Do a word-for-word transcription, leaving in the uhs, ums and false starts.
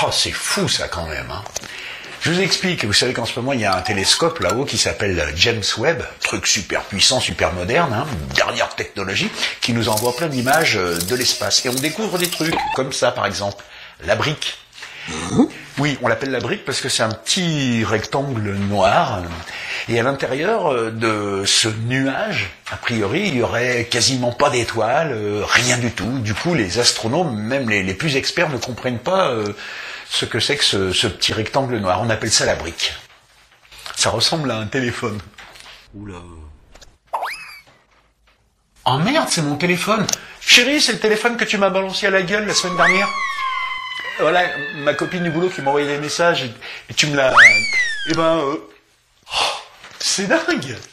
Oh, c'est fou ça quand même, hein. Je vous explique, vous savez qu'en ce moment il y a un télescope là-haut qui s'appelle James Webb, truc super puissant, super moderne, hein, dernière technologie, qui nous envoie plein d'images de l'espace. Et on découvre des trucs, comme ça par exemple, la brique. Oui, on l'appelle la brique parce que c'est un petit rectangle noir, et à l'intérieur de ce nuage, a priori, il y aurait quasiment pas d'étoiles, rien du tout. Du coup, les astronomes, même les, les plus experts, ne comprennent pas euh, ce que c'est que ce, ce petit rectangle noir. On appelle ça la brique. Ça ressemble à un téléphone. Oula. Oh merde, c'est mon téléphone. Chérie, c'est le téléphone que tu m'as balancé à la gueule la semaine dernière. Voilà, ma copine du boulot qui m'a envoyé des messages et, et tu me l'as... Eh ben... Euh... Oh, c'est dingue.